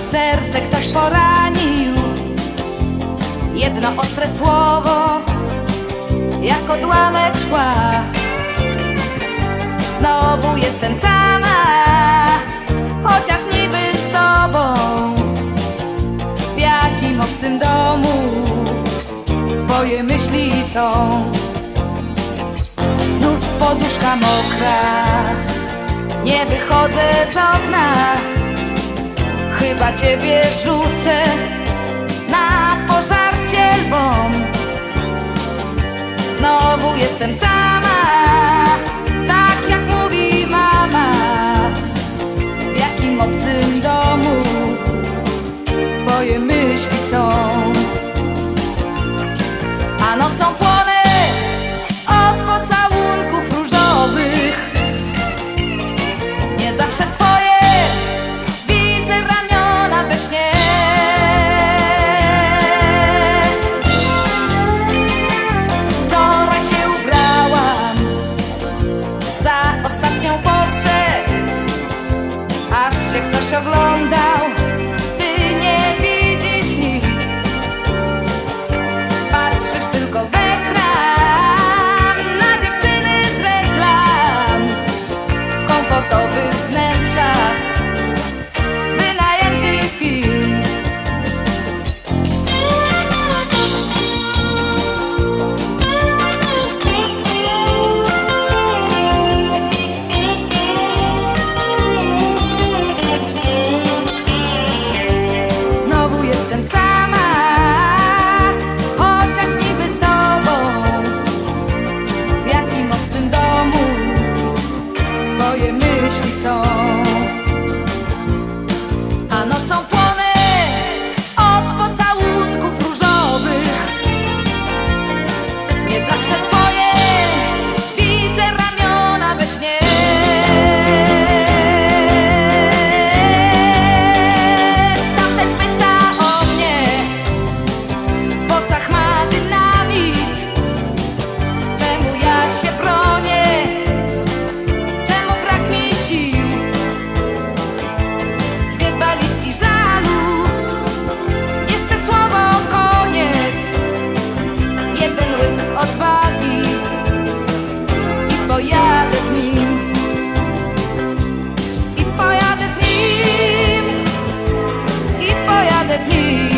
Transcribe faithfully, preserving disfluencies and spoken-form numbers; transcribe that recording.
serce ktoś poranił. Jedno ostre słowo, jak odłamek szkła. Znowu jestem sama, chociaż niby z tobą. W jakim obcym domu twoje myśli są? Znów poduszka mokra, nie wychodzę z okna. Chyba ciebie wrzucę na pożarcie lwom. Znowu jestem sama, tak jak mówi mama. W jakim obcym domu twoje myśli są? A nocą płonę od pocałunków różowych. Nie zawsze twoje widzę ramiona we śnie. Wczoraj się ubrałam za ostatnią forsę, aż się ktoś oglądał. Ty nie widzisz nic, patrzysz tylko w ekran na dziewczyny z reklam w komfortowych wnętrzach wynajęty film. Znowu jestem sama, chociaż niby z tobą. W jakim obcym domu twoje myśli są? A nocą płonę od pocałunków różowych. Nie zawsze twoje widzę ramiona we śnie. Tamten pyta o mnie, w oczach ma dynamit. Czemu ja się bronię? Czemu brak mi sił? Dwie walizki żalu, jeszcze słowo koniec. Jeden łyk odwagi i pojadę z nim. I pojadę z nim. I pojadę z nim.